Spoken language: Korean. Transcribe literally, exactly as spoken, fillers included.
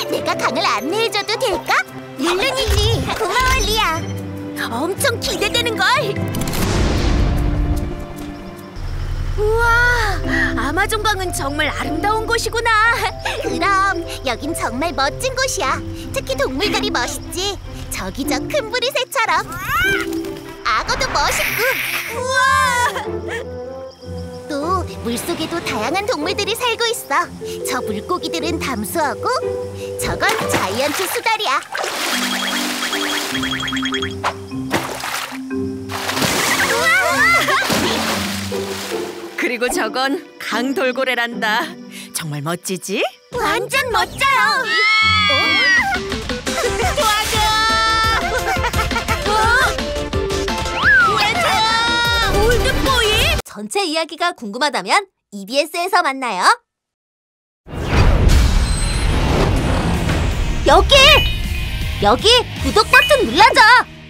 내가 강을 안내해줘도 될까? 물론이지. 고마워, 리아. 엄청 기대되는걸. 우와, 아마존 강은 정말 아름다운 곳이구나. 그럼 여긴 정말 멋진 곳이야. 특히 동물들이 멋있지. 저기 저 큰 부리새처럼. 악어도 멋있고. 우와! 또 물속에도 다양한 동물들이 살고 있어. 저 물고기들은 담수하고, 저건 자이언트 수달이야. 그리고 저건 강돌고래란다. 정말 멋지지? 완전 멋져요. 도와줘! 골든보이! 전체 이야기가 궁금하다면 이비에스에서 만나요. 여기! 여기 구독 버튼 눌러줘!